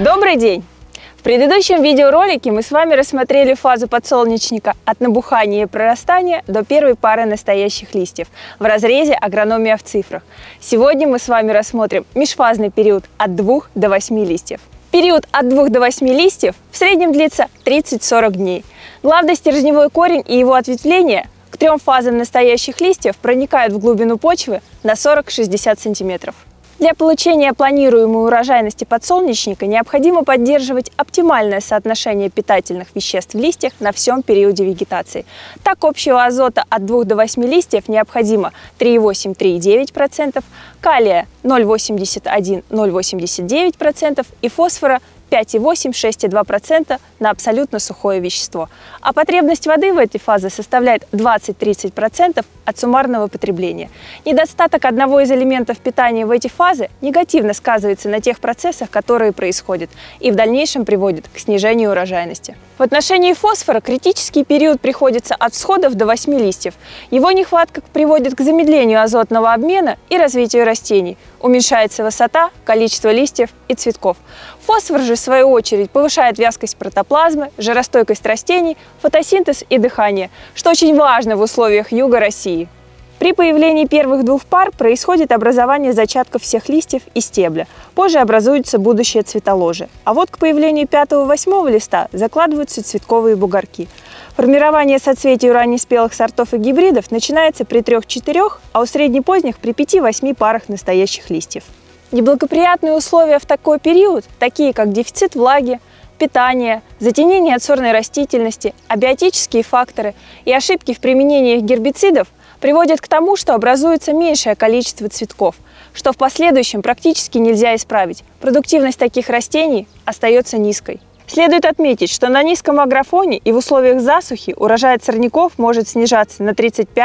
Добрый день! В предыдущем видеоролике мы с вами рассмотрели фазу подсолнечника от набухания и прорастания до первой пары настоящих листьев в разрезе агрономия в цифрах. Сегодня мы с вами рассмотрим межфазный период от 2 до 8 листьев. Период от 2 до 8 листьев в среднем длится 30-40 дней. Главный стержневой корень и его ответвления к трем фазам настоящих листьев проникают в глубину почвы на 40-60 см. Для получения планируемой урожайности подсолнечника необходимо поддерживать оптимальное соотношение питательных веществ в листьях на всем периоде вегетации. Так, общего азота от 2 до 8 листьев необходимо 3,8–3,9%, калия 0,81–0,89% и фосфора 5,8–6,2% на абсолютно сухое вещество. А потребность воды в этой фазе составляет 20–30% от суммарного потребления. Недостаток одного из элементов питания в эти фазы негативно сказывается на тех процессах, которые происходят, и в дальнейшем приводит к снижению урожайности. В отношении фосфора критический период приходится от всходов до 8 листьев. Его нехватка приводит к замедлению азотного обмена и развитию растений. Уменьшается высота, количество листьев и цветков. Фосфор же, в свою очередь, повышает вязкость протоплазмы, жиростойкость растений, фотосинтез и дыхание, что очень важно в условиях юга России. При появлении первых двух пар происходит образование зачатков всех листьев и стебля. Позже образуется будущее цветоложие. А вот к появлению 5-8 листа закладываются цветковые бугорки. Формирование соцветий у раннеспелых сортов и гибридов начинается при 3-4, а у среднепоздних при 5-8 парах настоящих листьев. Неблагоприятные условия в такой период, такие как дефицит влаги, питание, затенение от сорной растительности, абиотические факторы и ошибки в применении гербицидов приводят к тому, что образуется меньшее количество цветков, что в последующем практически нельзя исправить. Продуктивность таких растений остается низкой. Следует отметить, что на низком агрофоне и в условиях засухи урожай от сорняков может снижаться на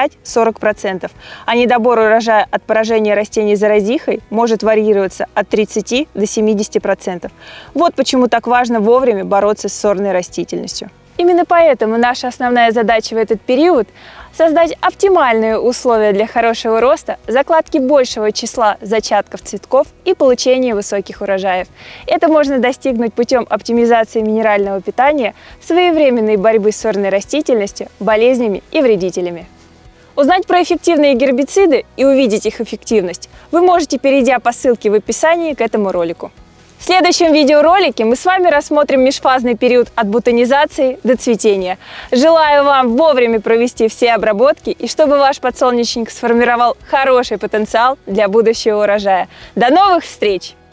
35–40%, а недобор урожая от поражения растений заразихой может варьироваться от 30 до 70%. Вот почему так важно вовремя бороться с сорной растительностью. Именно поэтому наша основная задача в этот период – создать оптимальные условия для хорошего роста, закладки большего числа зачатков цветков и получения высоких урожаев. Это можно достигнуть путем оптимизации минерального питания, своевременной борьбы с сорной растительностью, болезнями и вредителями. Узнать про эффективные гербициды и увидеть их эффективность вы можете, перейдя по ссылке в описании к этому ролику. В следующем видеоролике мы с вами рассмотрим межфазный период от бутонизации до цветения. Желаю вам вовремя провести все обработки и чтобы ваш подсолнечник сформировал хороший потенциал для будущего урожая. До новых встреч!